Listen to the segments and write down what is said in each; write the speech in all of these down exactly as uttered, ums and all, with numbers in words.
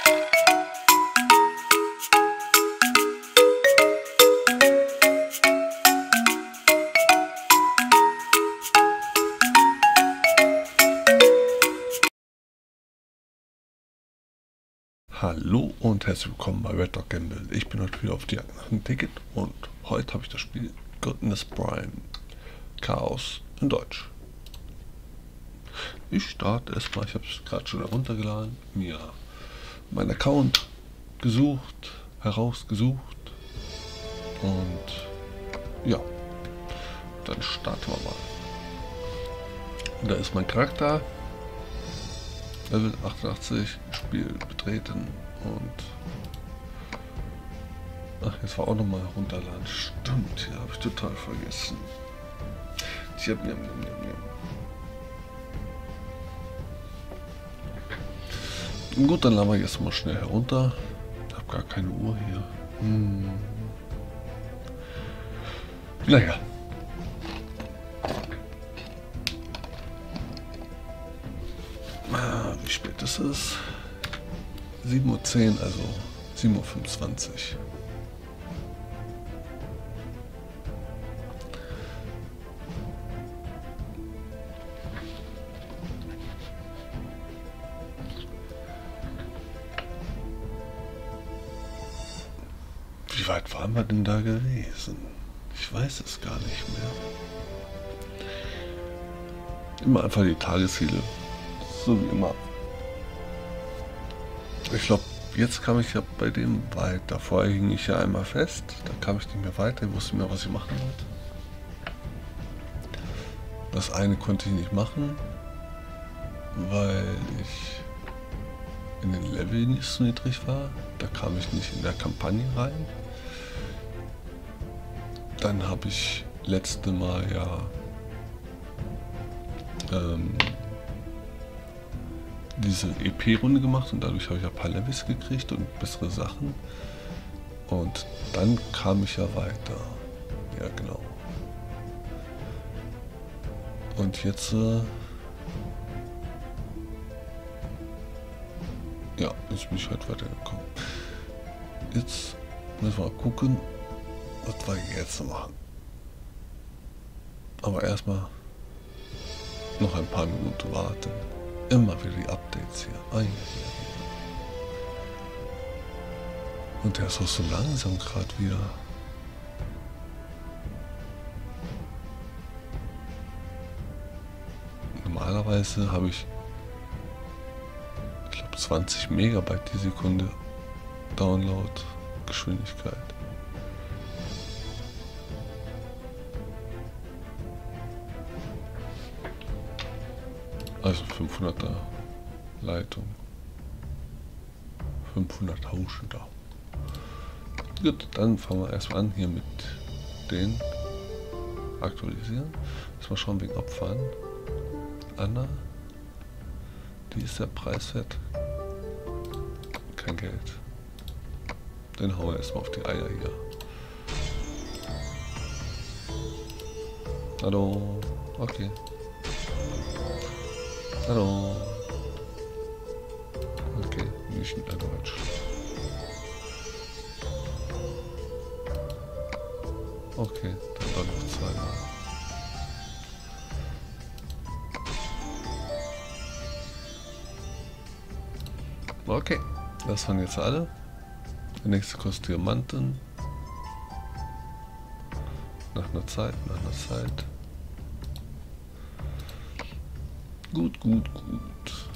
Hallo und herzlich willkommen bei Red Dog Gamble. Ich bin heute wieder auf die Jagd nach einem Ticket und heute habe ich das Spiel Goodness Prime Chaos in Deutsch. Ich starte erstmal, ich habe es gerade schon heruntergeladen, mir meinen Account gesucht, herausgesucht und ja, dann starten wir mal. Und da ist mein Charakter. Level achtundachtzig, Spiel betreten und ach, jetzt war auch nochmal herunterladen. Stimmt, ja, habe ich total vergessen. Ich hab, nimm, nimm, nimm. Gut, dann laden wir jetzt mal schnell herunter. Ich habe gar keine Uhr hier. Hm. Naja. Wie spät ist es? sieben Uhr zehn, also sieben Uhr fünfundzwanzig. Wie weit waren wir denn da gewesen? Ich weiß es gar nicht mehr. Immer einfach die Tagesziele. So wie immer. Ich glaube, jetzt kam ich ja bei dem weiter. Vorher hing ich ja einmal fest. Da kam ich nicht mehr weiter. Ich wusste mehr, was ich machen wollte. Das eine konnte ich nicht machen, weil ich in den Level nicht so niedrig war. Da kam ich nicht in der Kampagne rein. Dann habe ich letzte Mal ja ähm, diese E P-Runde gemacht und dadurch habe ich ein paar Levels gekriegt und bessere Sachen. Und dann kam ich ja weiter. Ja, genau. Und jetzt äh, ja, jetzt bin ich halt weitergekommen. Jetzt müssen wir mal gucken, was wir jetzt machen. Aber erstmal noch ein paar Minuten warten. Immer wieder die Updates hier. Ah, hier, hier, hier. Und der ist auch so langsam gerade wieder. Normalerweise habe ich, ich glaube, zwanzig Megabyte die Sekunde Download-Geschwindigkeit. Also fünfhunderter Leitung. fünfhunderttausender. Gut, dann fangen wir erstmal an hier mit den aktualisieren. Erstmal schauen wegen Opfern. Anna. Die ist der preiswert. Kein Geld. Den hauen wir erstmal auf die Eier hier. Hallo. Okay. Hallo. Okay, nicht in Deutsch. Okay, dann doch noch zweimal. Okay, das waren jetzt alle. Der nächste kostet Diamanten. Nach einer Zeit, nach einer Zeit. Gut, gut, gut.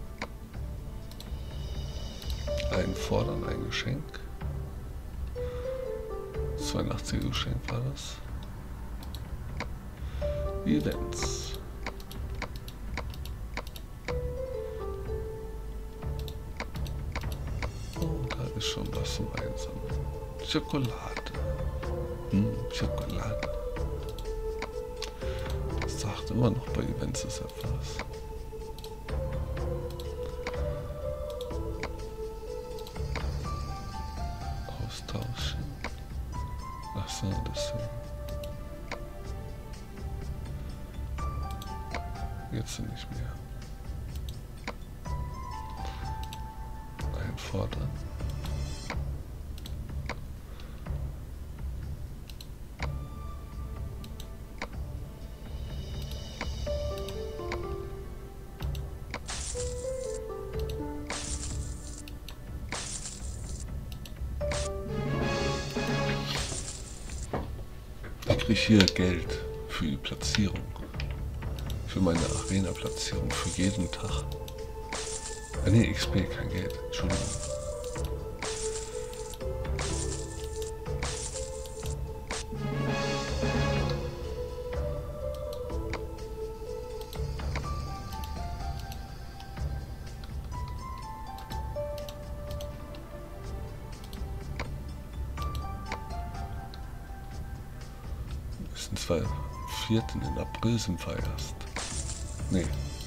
Ein Fordern, ein Geschenk. zweiundachtziger Geschenk war das. Events. Oh, da ist schon was zum Einsammeln. Schokolade. Hm, Schokolade. Das sagt immer noch bei Events ist etwas. Austauschen. Ach so, deswegen. Jetzt nicht mehr. kein Vorder. Ich kriege hier Geld für die Platzierung. Für meine Arena-Platzierung. Für jeden Tag. Ah, nee, X P, kein Geld. Entschuldigung. Das sind zwei vierten in April sind wir erst. Nee.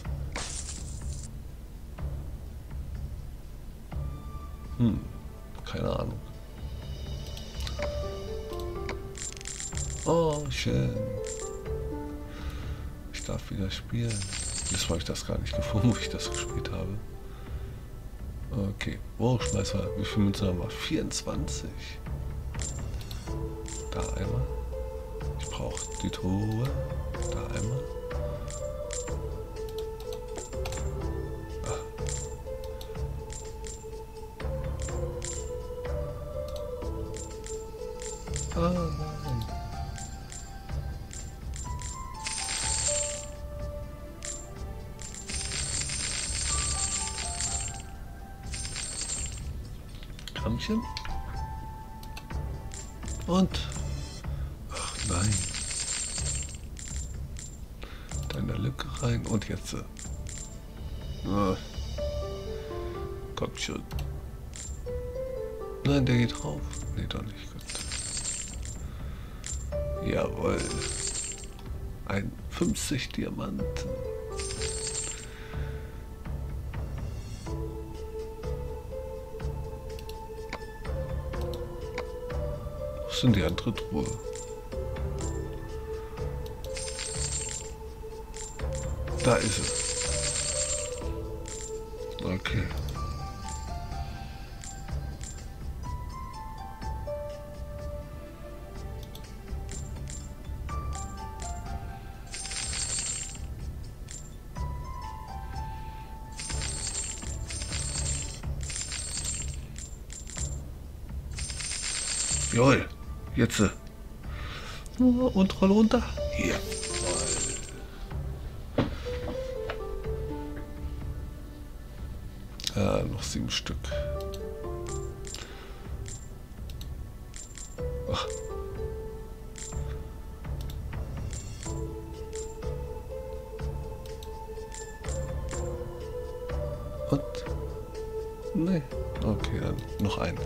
Hm, keine Ahnung. Oh, schön. Ich darf wieder spielen. Jetzt habe ich das gar nicht gefunden, wo ich das gespielt habe. Okay, oh, Schmeißer, wie viel Münzen haben wir? vierundzwanzig. Da einmal. Ich brauche die Truhe. Da einmal. Ah, nein. Kammchen. Und. Ach nein. Da in der Lücke rein. Und jetzt. Ah. Kommt schon. Nein, der geht drauf. Nee, doch nicht. Gut. Jawohl. Ein fünfzig Diamanten. Wo ist denn die andere Truhe? Da ist es. Okay. Jawohl, jetzt. Und roll runter. Hier. Ja, noch sieben Stück. Ach. Und? Nee. Okay, dann noch ein.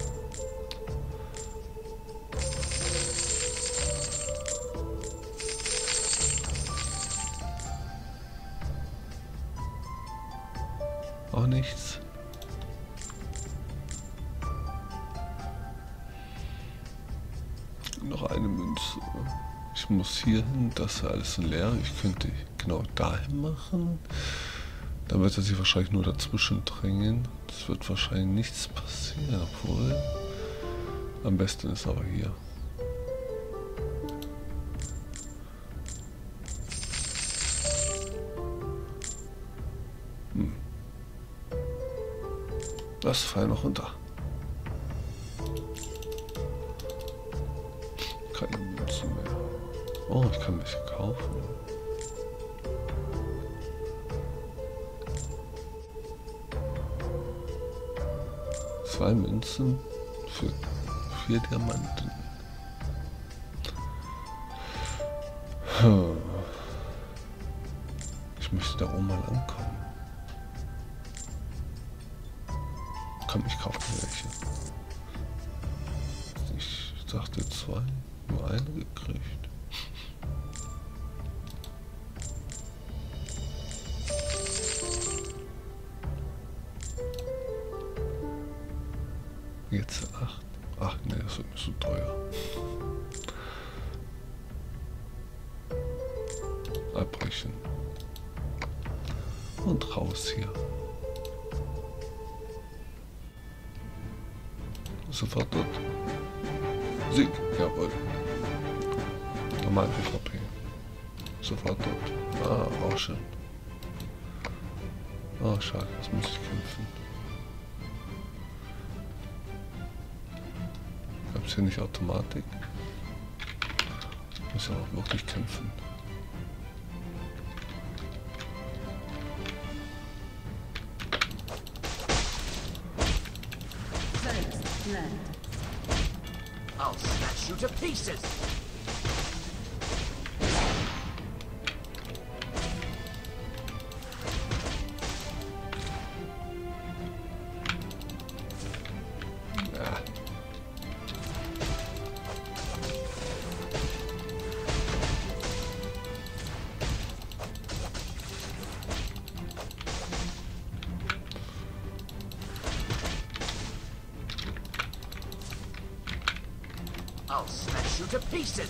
Auch nichts. Noch eine Münze. Ich muss hier hin, das ist alles leer. Ich könnte genau dahin machen. Dann wird er sich wahrscheinlich nur dazwischen drängen. Es wird wahrscheinlich nichts passieren, obwohl. Am besten ist aber hier. Hm. Das fall noch runter. Keine Münzen mehr. Oh, ich kann mich kaufen. Zwei Münzen für vier Diamanten. Ich möchte da oben mal ankommen. Komm, ich kaufe mir welche. Ich dachte zwei, nur eine gekriegt. Jetzt acht. Ach nee, das wird mir zu teuer. Abbrechen. Und raus hier. Sofort tot. Sieg, jawohl. Normal PvP. Sofort tot. Ah, auch schön. Oh, schade, jetzt muss ich kämpfen. Gab es hier nicht Automatik? Ich muss ja auch wirklich kämpfen. I'll smash you to pieces! Ja. I'll smash you to pieces!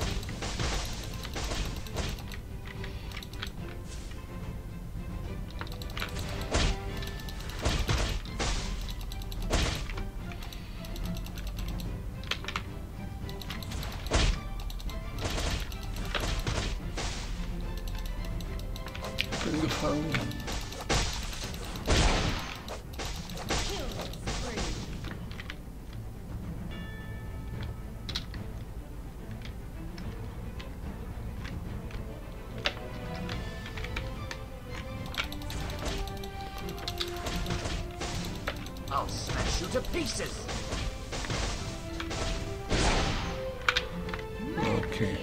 Bin gefangen. I'll smash you to pieces! Okay.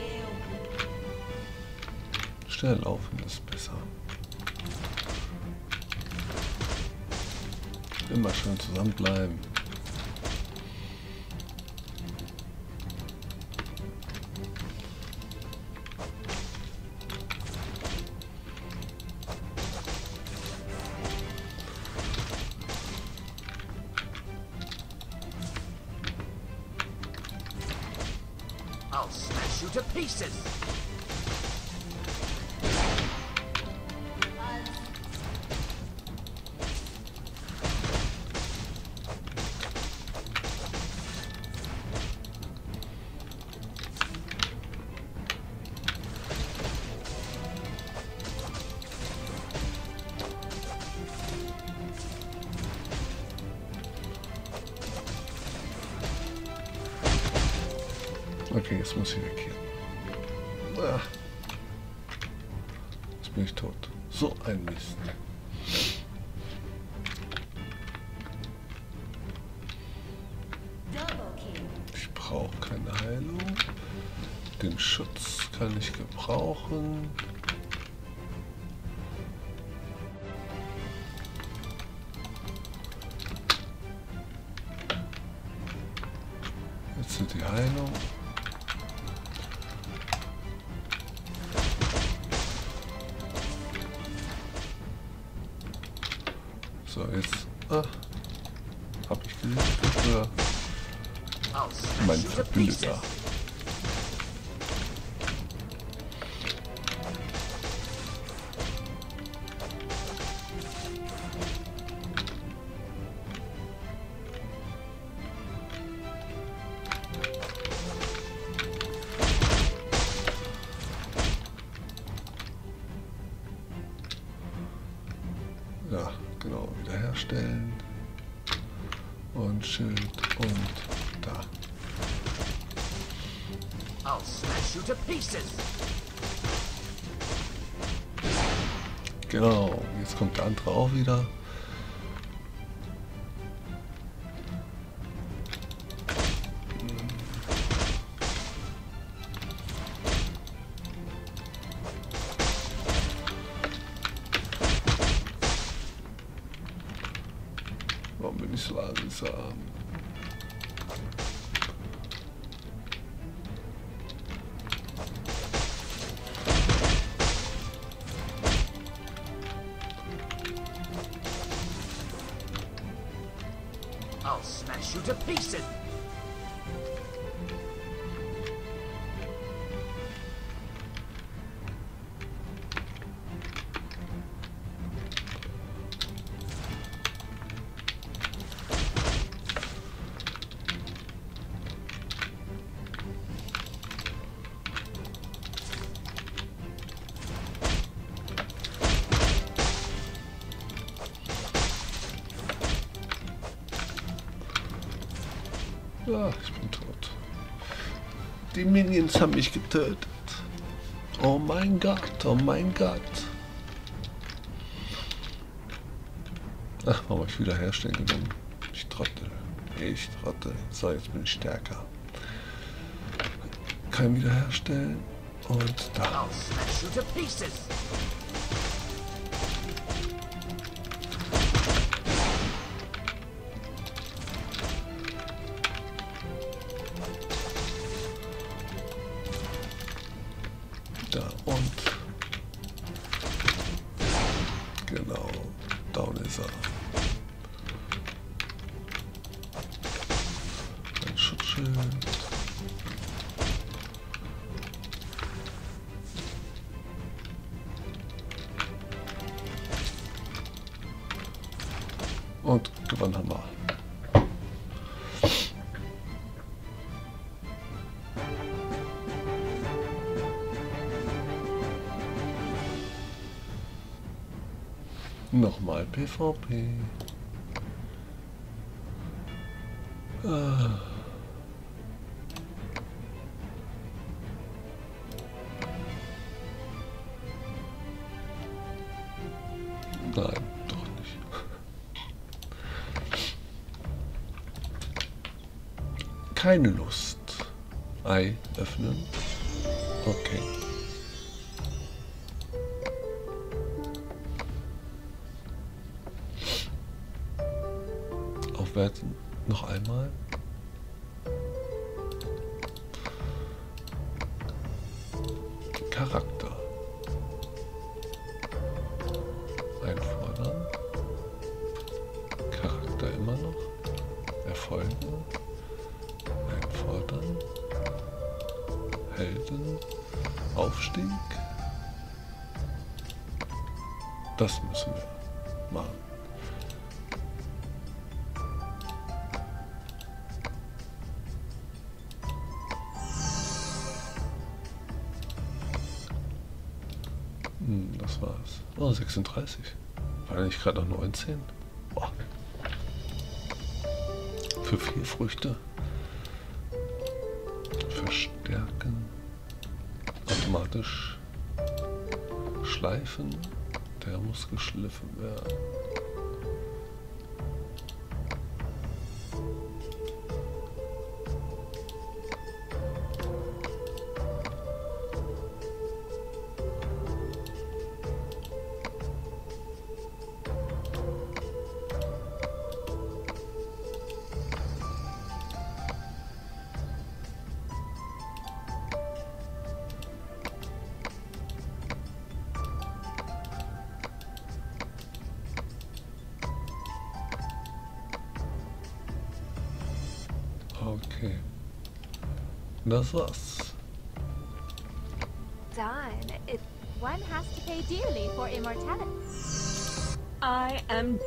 Schnell laufen ist besser. Immer schön zusammenbleiben. I'll smash you to pieces! Okay, jetzt muss ich weg hier. Ah. Jetzt bin ich tot. So ein Mist. Ich brauche keine Heilung. Den Schutz kann ich gebrauchen. Jetzt sind die Heilung. So, jetzt ah, habe ich gelegt für mein Verbündeter. Ja, genau, wiederherstellen. Und Schild und da. I'll smash you to pieces! Genau, jetzt kommt der andere auch wieder. Warum bin ich so langsam? I'll smash you to pieces! Ja, ich bin tot. Die Minions haben mich getötet. Oh mein Gott, oh mein Gott. Ach, warum habe ich wieder herstellen genommen? Ich trottel. Ich trottel. So, jetzt bin ich stärker. Kann wiederherstellen. Und da. I'll smash you to pieces. Da und genau, down ist er. Ein Schutzschild. Und gewonnen haben wir. Nochmal PvP. Ah. Nein, doch nicht. Keine Lust. Ei öffnen. Okay. Aufwerten. Noch einmal. Charakter. Einfordern. Charakter immer noch. Erfolge. Einfordern. Helden. Aufstieg. Das müssen wir machen. Hm, das war's. Oh, sechsunddreißig. War nicht gerade noch neunzehn? Boah. Für vier Früchte. Verstärken. Automatisch schleifen. Der muss geschliffen werden. Okay. Das war's. Done. It, one has to pay dearly for immortality. I am.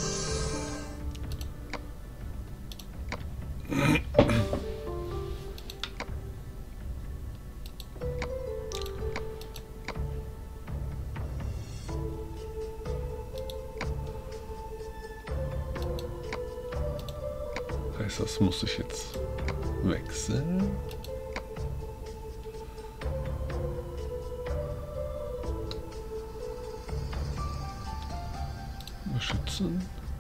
Heißt, das muss ich jetzt wechseln. Beschützen.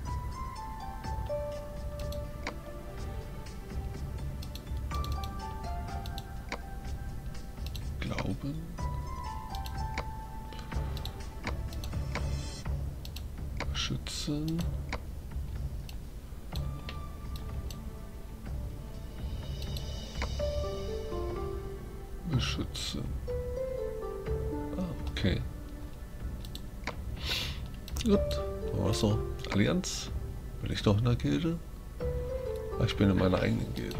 Glauben. Beschützen. Beschützen. Ah, okay. Gut, aber so. Allianz. Will ich doch in der Gilde? Ich bin in meiner eigenen Gilde.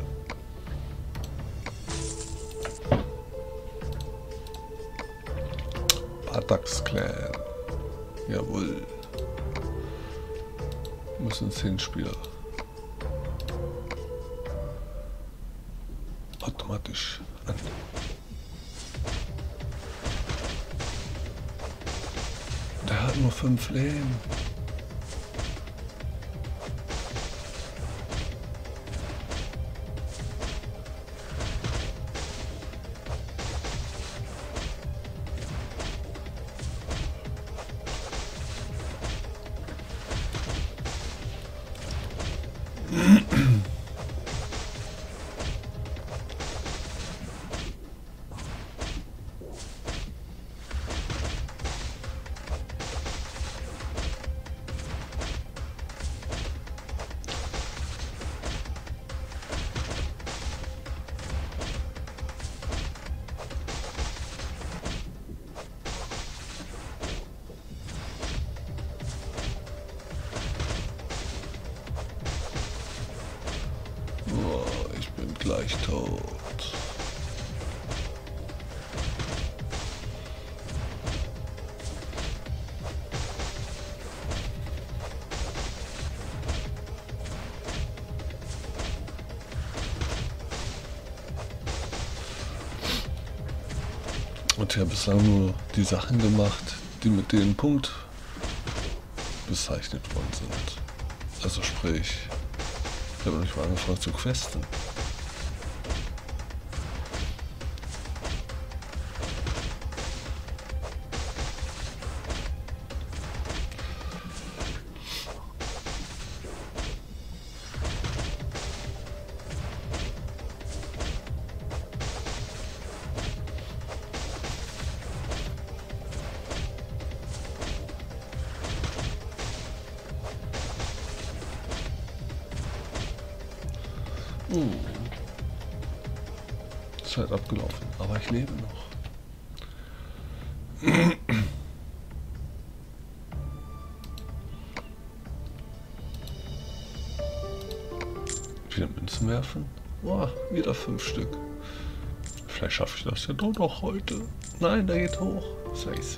Bartax Clan. Jawohl. Müssen zehn Spieler. Automatisch an. Der hat nur fünf Leben. gleich tot. Und ich habe bislang nur die Sachen gemacht, die mit dem Punkt bezeichnet worden sind. Also sprich, ich habe noch nicht mal angefangen zu questen. Hm. Zeit abgelaufen, aber ich lebe noch. Wieder Münzen werfen? Boah, wieder fünf Stück. Vielleicht schaffe ich das ja doch noch heute. Nein, der geht hoch. Scheiße.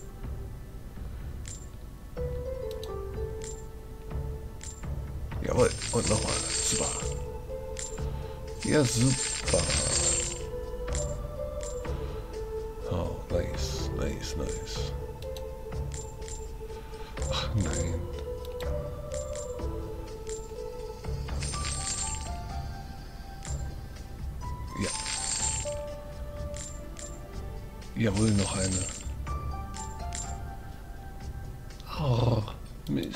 Jawohl, und nochmal. Super. Ja, super. Oh, nice, nice, nice. Ach nein. Ja. Jawohl, noch eine. Oh, Mist.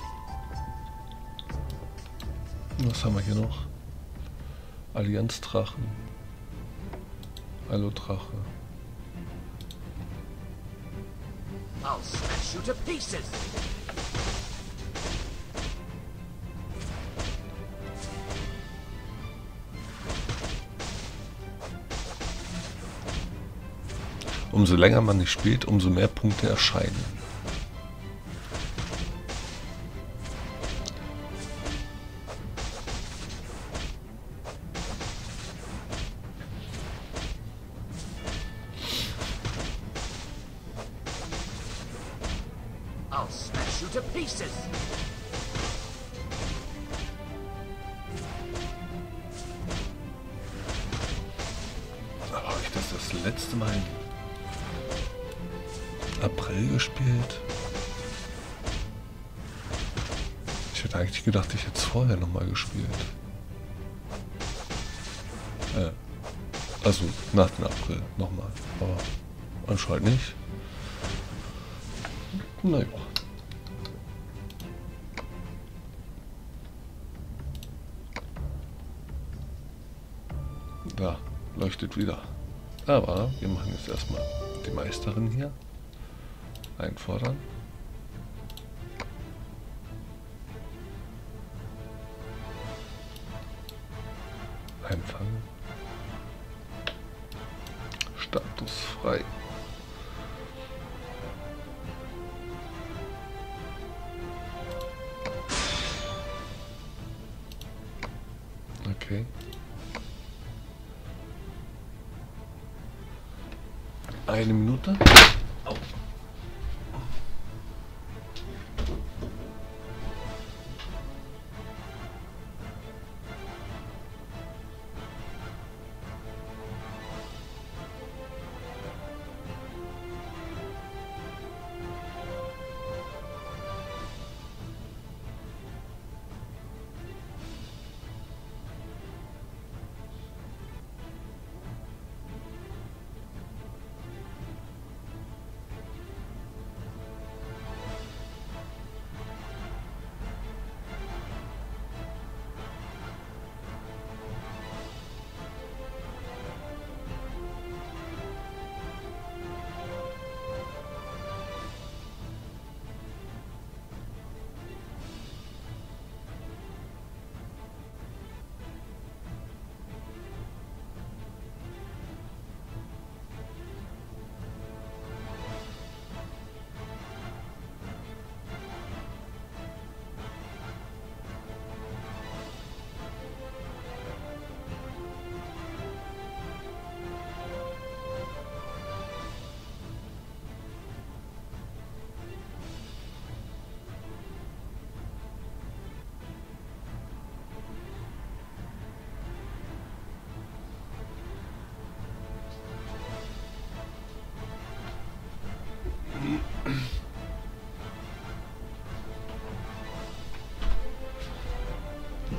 Was haben wir hier noch? Allianzdrachen. Allodrache. I'll smash you to pieces. Umso länger man nicht spielt, umso mehr Punkte erscheinen. I'll smash you to pieces. Aber habe ich das das letzte Mal im April gespielt? Ich hätte eigentlich gedacht, ich hätte es vorher nochmal gespielt. Äh, also nach dem April nochmal. Aber anscheinend nicht. Naja. Da leuchtet wieder. Aber wir machen jetzt erstmal die Meisterin hier. Einfordern. Einfangen. Status frei. Okay. Eine Minute. Oh.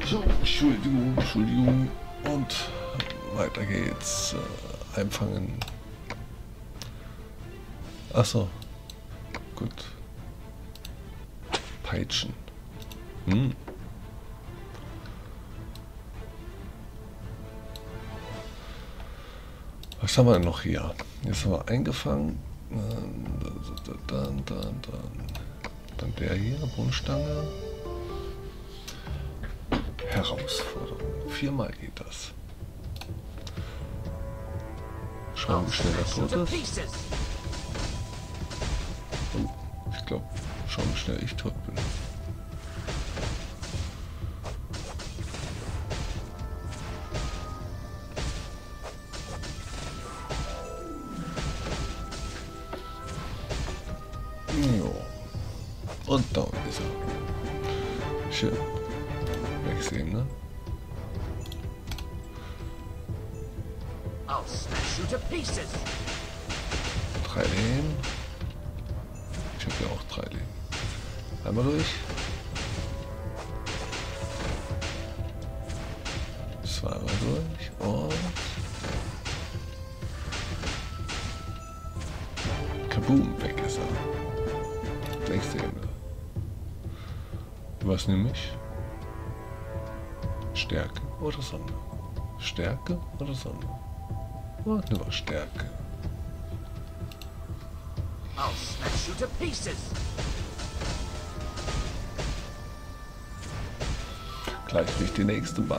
So, Entschuldigung, Entschuldigung. Und weiter geht's. Äh, einfangen. Achso. Gut. Peitschen. Hm. Was haben wir denn noch hier? Jetzt haben wir eingefangen. Dann, dann, dann, dann, dann der hier, Bohnenstange. Herausforderung. Viermal geht das. Schauen, wie schnell er tot ist. Oh, ich glaube, schauen, wie schnell ich tot bin. Jo. Und da ist er. Schön. Wegsehen, ne? I'll smash you to pieces. Drei Leben. Ich habe ja auch drei Leben. Einmal durch. Zweimal durch. Und kaboom, weg ist er. Nächste Ebene. Was nehme ich? Stärke oder Sonne? Stärke oder Sonne? Oh, nur Stärke. I'll smash you to pieces. Gleich durch die nächste Buff.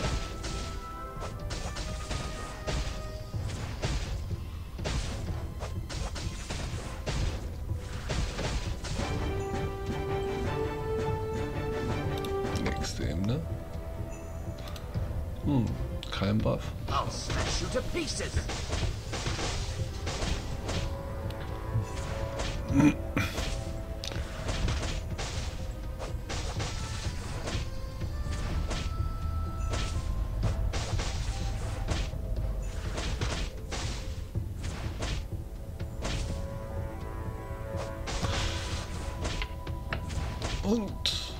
Nächste Ebene. Hm, kein Buff. I'll smash you to pieces. Und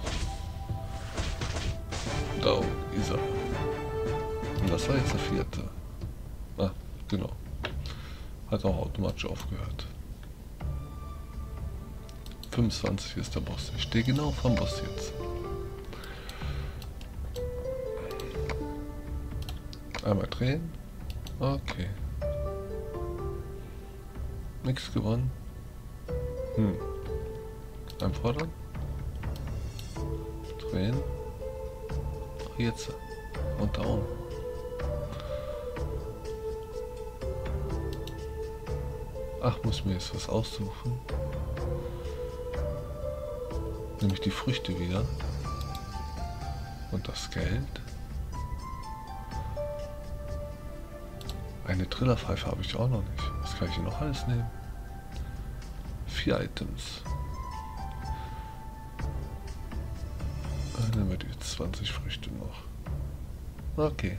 da ist er. Und das war jetzt der vierte. Ah, genau. Hat auch automatisch aufgehört. fünfundzwanzig ist der Boss. Ich stehe genau vom Boss jetzt. Einmal drehen. Okay. Nichts gewonnen. Hm. Einfordern. Drehen. Jetzt. Und da oben. Ach, muss mir jetzt was aussuchen. Nämlich die Früchte wieder. Und das Geld. Eine Trillerpfeife habe ich auch noch nicht. Was kann ich hier noch alles nehmen? Vier Items. Dann nehmen wir die zwanzig Früchte noch. Okay.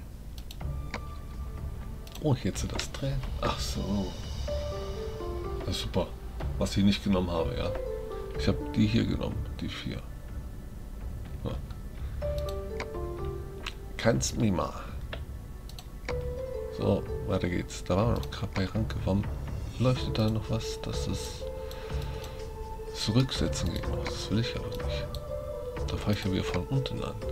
Oh, jetzt das Drehen. Ach so. Das ist super. Was ich nicht genommen habe, ja. Ich habe die hier genommen, die vier. Ja. Kannst mich mal. So, weiter geht's. Da waren wir noch gerade bei Ranke. Warum leuchtet da noch was, dass das Zurücksetzen geht noch? Das will ich aber nicht. Da fange ich ja wieder von unten an.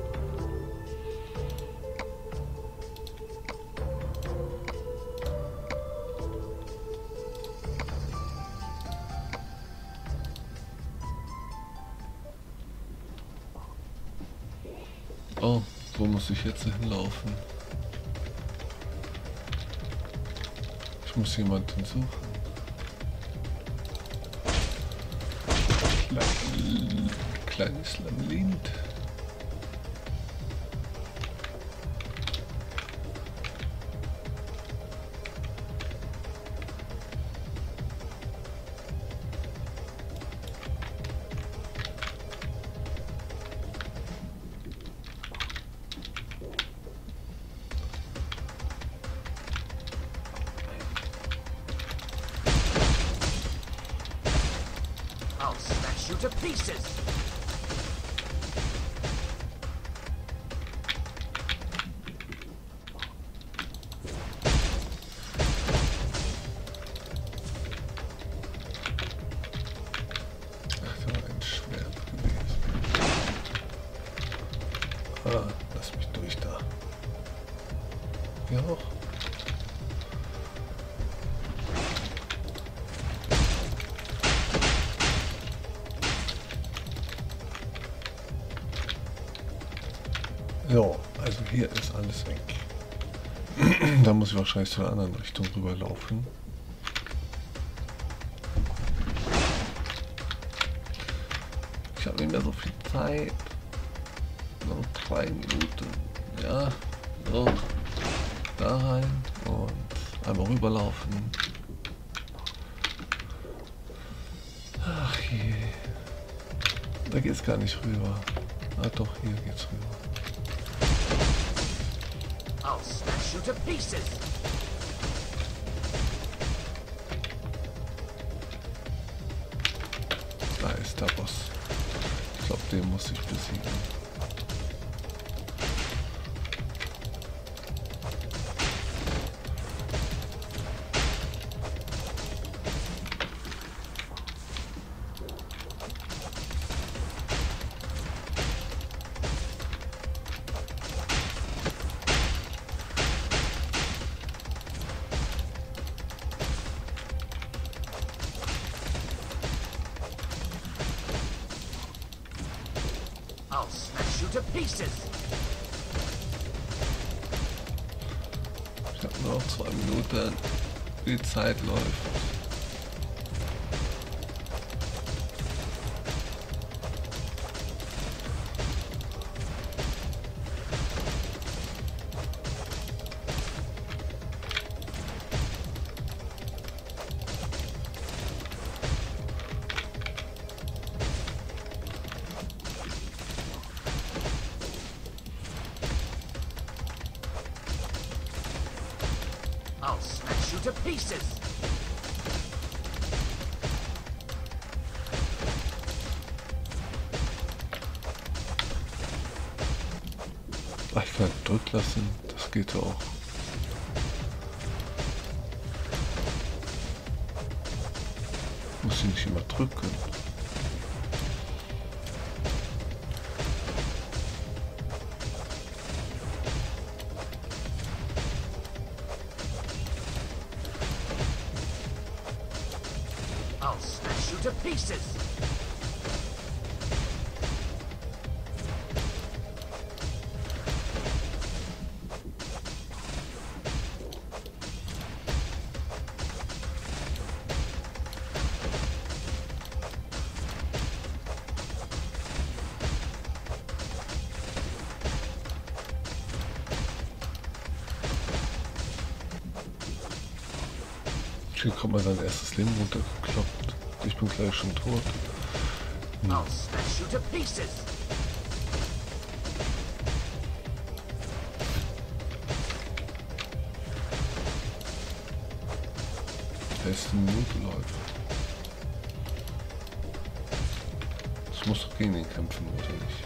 Oh, wo muss ich jetzt hinlaufen? Ich muss jemanden suchen. Klein, kleines Labyrinth. I'll smash you to pieces. durch da. Hier auch. Jo, also hier ist alles weg. Da muss ich wahrscheinlich zur anderen Richtung rüberlaufen. Ich habe nicht mehr so viel Zeit. Noch drei Minuten. Ja, so. Da rein und einmal rüberlaufen. Ach je. Da geht's gar nicht rüber. Ah doch, hier geht's rüber. I'll smash you to pieces. Da ist der Boss. Ich glaube, den muss ich besiegen. I'll smash you to pieces. Ich habe nur noch zwei Minuten. Die Zeit läuft. I'll smash you to pieces. Einfach drücken lassen, das geht auch. Muss ich nicht immer drücken. I'll smash you to pieces. Hier kommt mal sein erstes Leben runtergekloppt. Ich bin gleich schon tot. I'll smash you to pieces. Letzte Minute läuft. Ich muss doch gegen ihn kämpfen, oder nicht?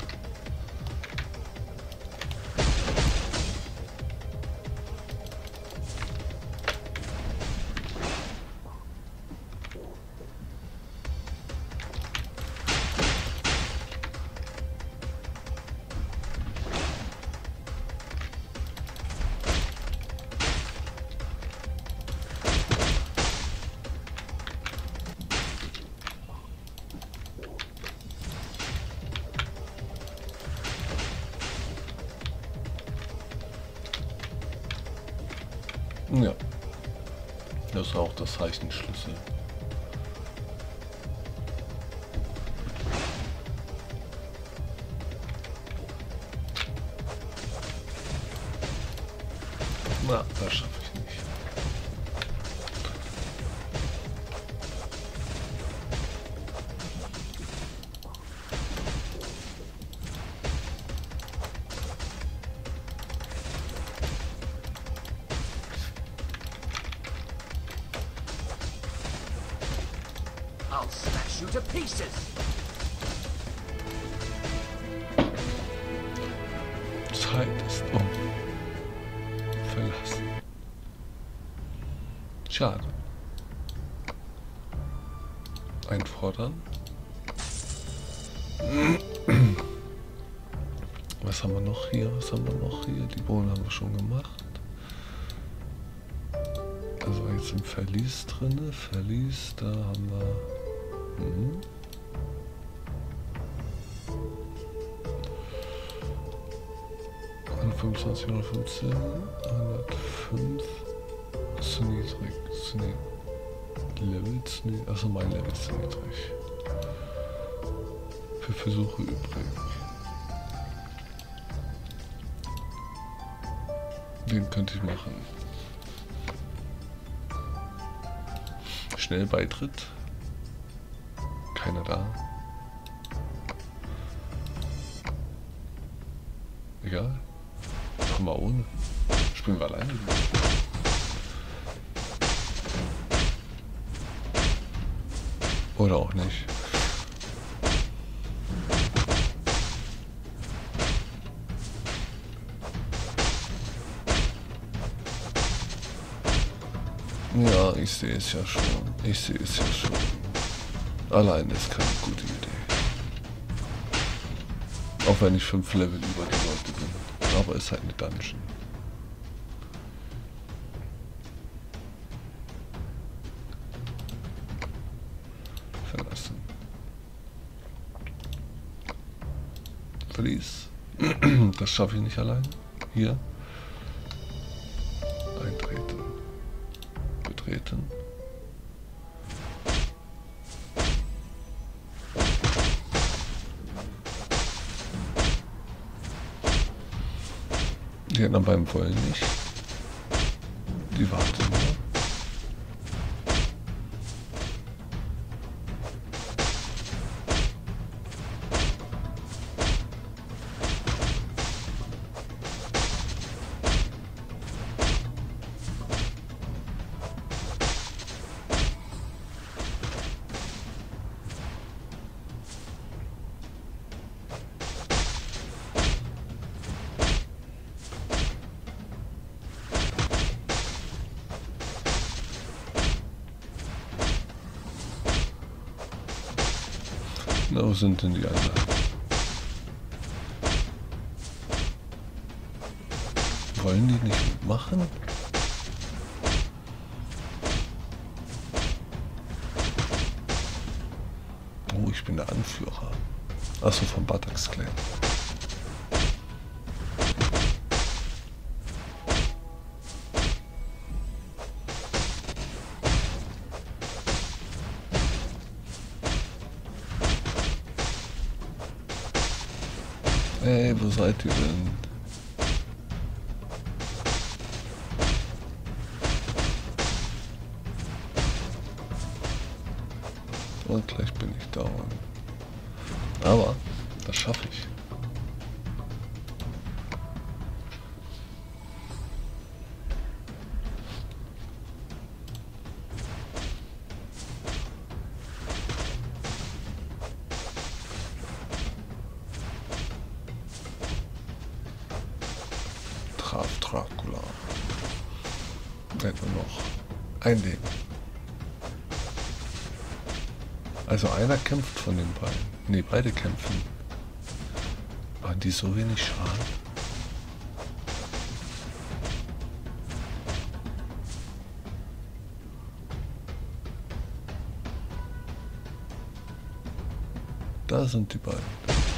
Ja, das ist auch das Zeichenschlüssel. Na, das schaffe ich nicht. I'll smash you to pieces. Zeit ist um. Verlassen. Schade. Einfordern. Was was haben wir noch hier? Was haben wir noch hier? Die Bohnen haben wir schon gemacht. Also jetzt im Verlies drin. Verlies, da haben wir... Hm. hundertfünfundzwanzig, hundertfünfzehn, hundertfünf. Zu niedrig. Zu niedrig. Level zu niedrig. Achso, mein Level ist zu niedrig. Für Versuche übrig. Den könnte ich machen. Schnellbeitritt. Keiner da. Egal. Machen wir ohne. Springen wir alleine. Oder auch nicht. Ja, ich sehe es ja schon. Ich sehe es ja schon. Allein ist keine gute Idee. Auch wenn ich fünf Level über die Leute bin. Aber es ist halt eine Dungeon. Verlassen. Verlies. Das schaffe ich nicht allein. Hier. Eintreten. Betreten. Die anderen beiden wollen nicht. Die warten nur. Na, wo sind denn die anderen? Wollen die nicht mitmachen? Oh, ich bin der Anführer. Achso, vom Buttocks Clan. Hey, wo seid ihr denn? Und gleich bin ich da. Aber das schaffe ich. Graf Dracula. Der hat nur noch ein Leben. Also einer kämpft von den beiden. Ne, beide kämpfen. Waren die so wenig Schaden? Da sind die beiden.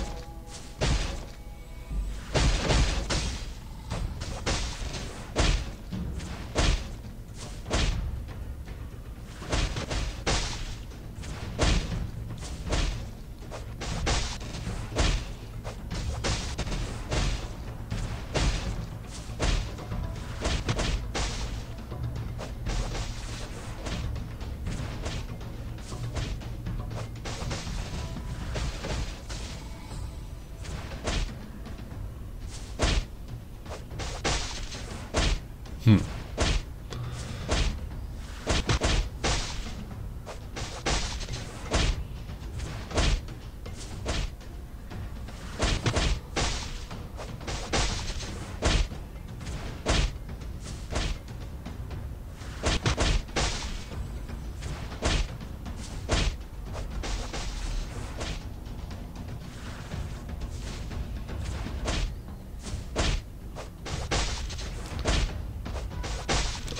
Hm.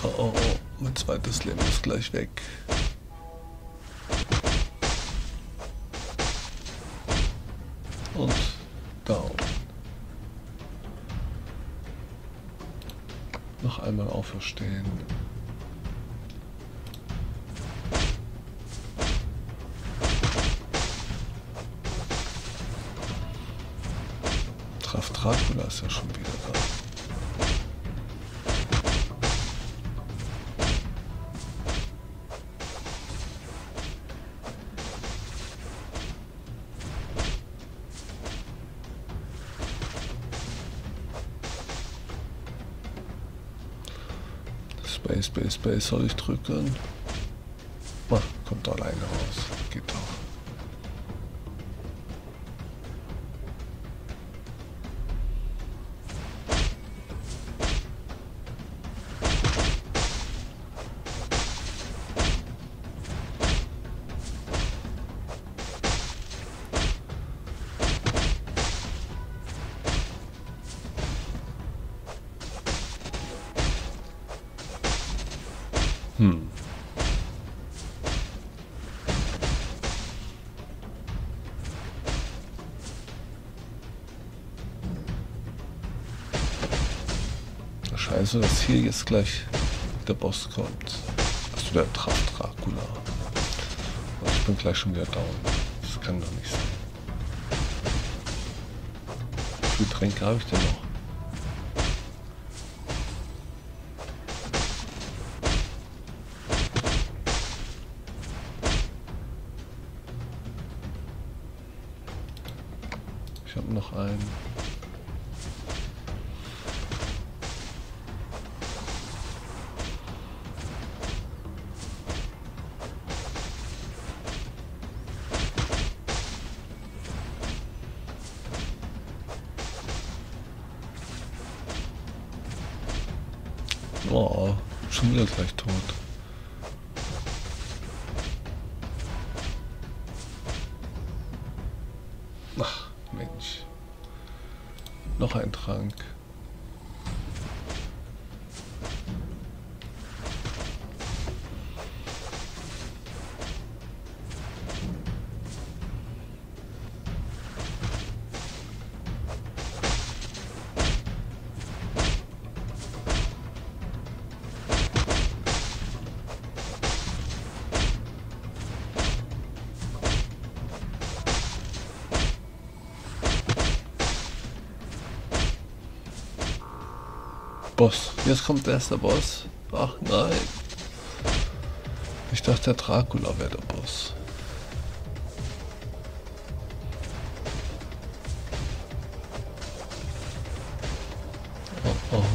Oh, oh, oh, mein zweites Leben ist gleich weg. Und down. Noch einmal auferstehen. Graf Dracula ist ja schon wieder da. Space, Space, Space soll ich drücken? Ah, kommt alleine raus. Geht doch. Hm. Scheiße, dass hier jetzt gleich der Boss kommt. Also der Graf Dracula. Und ich bin gleich schon wieder down. Das kann doch nicht sein. Wie viele Tränke habe ich denn noch? Ich habe noch einen. Oh, schon wieder gleich tot. Ach, Mensch. Noch ein Trank. Boss. Jetzt kommt der erste Boss. Ach nein. Ich dachte, der Dracula wäre der Boss. Oh, oh.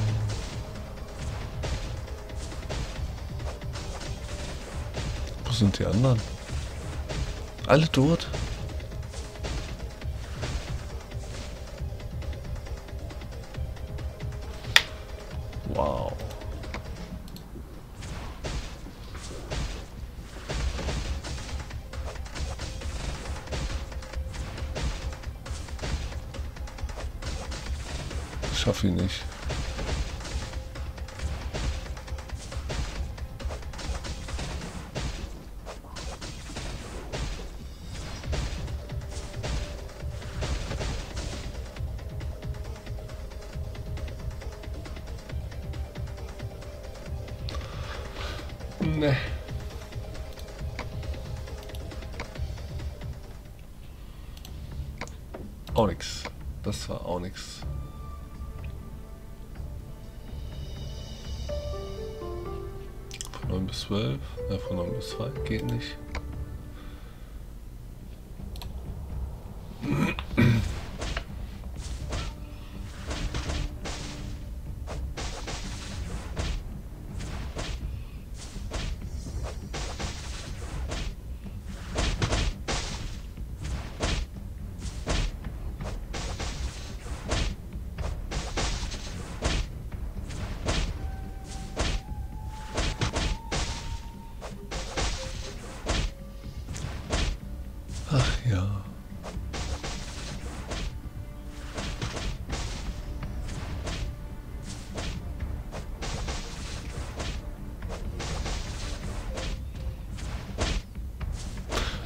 Wo sind die anderen? Alle tot? Wow. Ich schaffe ihn nicht. Ne. Auch nix. Das war auch nix. Von neun bis zwölf. Ja, von neun bis zwei geht nicht.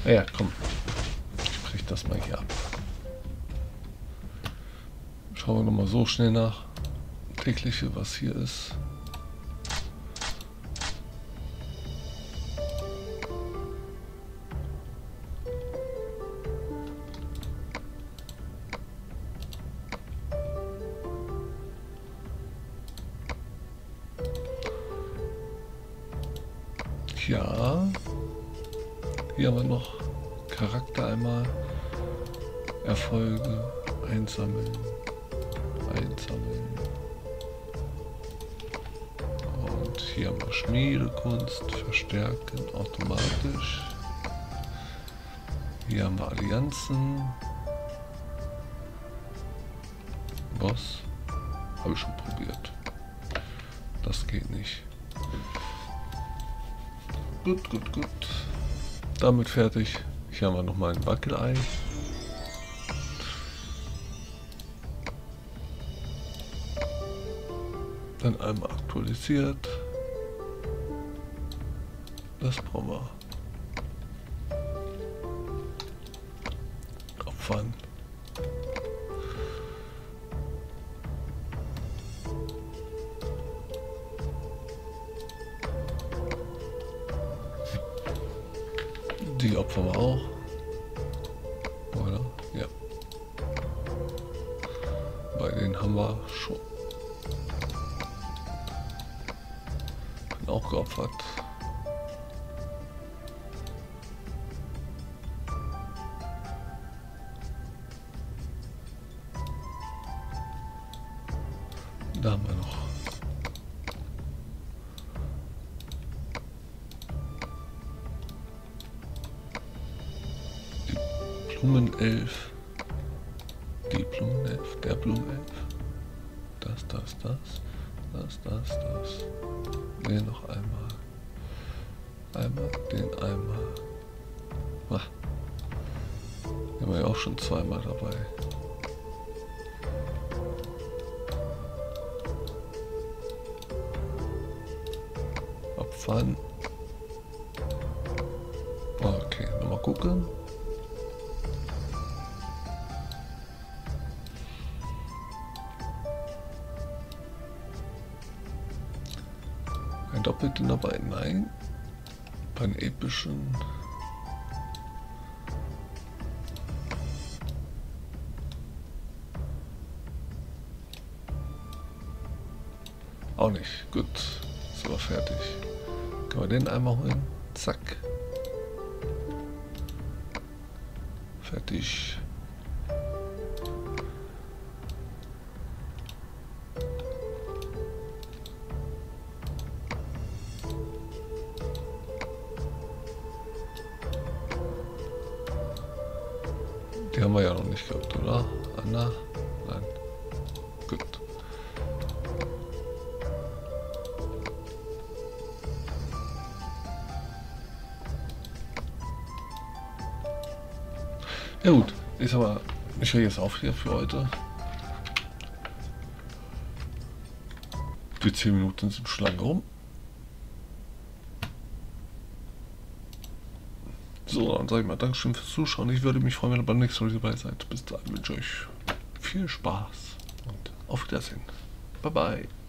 Ja, komm. Ich brech das mal hier ab. Schauen wir nochmal so schnell nach. Tägliche, was hier ist. Ja, hier haben wir noch Charakter einmal, Erfolge, einsammeln, einsammeln. Und hier haben wir Schmiedekunst, verstärken automatisch. Hier haben wir Allianzen. Boss, habe ich schon probiert. Das geht nicht. Gut, gut, gut. Damit fertig. Hier haben wir nochmal ein Wackelei. Dann einmal aktualisiert. Das brauchen wir. Opfern. Die opfern wir auch. Oder? Ja. Bei denen haben wir schon. Bin auch geopfert. Da haben wir noch. Blumenelf, die Blumenelf, der Blumenelf, das, das, das, das, das, das, den noch einmal, einmal, den einmal, ach, den haben wir ja auch schon zweimal dabei. Opfern, okay, nochmal gucken. Doppelten dabei? Nein. Bei den epischen. Auch nicht. Gut. So, fertig. Können wir den einmal holen? Zack. Fertig. Die haben wir ja noch nicht gehabt, oder? Anna? Nein. Gut. Ja gut, ich sag mal, ich höre jetzt auf hier für heute. Die zehn Minuten sind schon lange rum. So, dann sage ich mal Dankeschön fürs Zuschauen. Ich würde mich freuen, wenn ihr beim nächsten Mal dabei seid. Bis dahin wünsche ich euch viel Spaß und auf Wiedersehen. Bye bye.